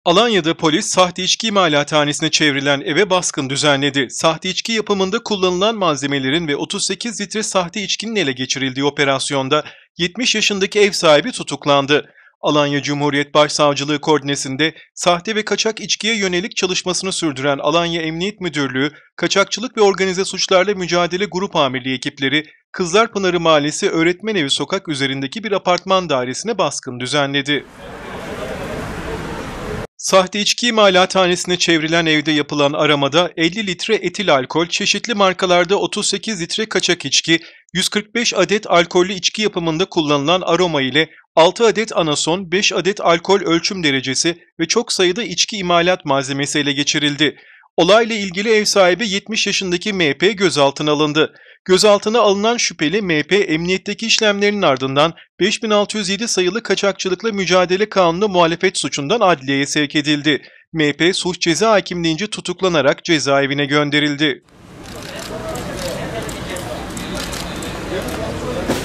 Alanya'da polis sahte içki imalathanesine çevrilen eve baskın düzenledi. Sahte içki yapımında kullanılan malzemelerin ve 38 litre sahte içkinin ele geçirildiği operasyonda 70 yaşındaki ev sahibi tutuklandı. Alanya Cumhuriyet Başsavcılığı koordinesinde sahte ve kaçak içkiye yönelik çalışmasını sürdüren Alanya Emniyet Müdürlüğü, Kaçakçılık ve Organize Suçlarla Mücadele Grup Amirliği ekipleri, Kızlarpınarı Mahallesi Öğretmenevi sokak üzerindeki bir apartman dairesine baskın düzenledi. Sahte içki imalathanesine çevrilen evde yapılan aramada 50 litre etil alkol, çeşitli markalarda 38 litre kaçak içki, 145 adet alkollü içki yapımında kullanılan aroma ile 6 adet anason, 5 adet alkol ölçüm derecesi ve çok sayıda içki imalat malzemesi ele geçirildi. Olayla ilgili ev sahibi 70 yaşındaki MP gözaltına alındı. Gözaltına alınan şüpheli MP emniyetteki işlemlerinin ardından 5607 sayılı Kaçakçılıkla Mücadele Kanunu muhalefet suçundan adliyeye sevk edildi. MP suç ceza hakimliğince tutuklanarak cezaevine gönderildi.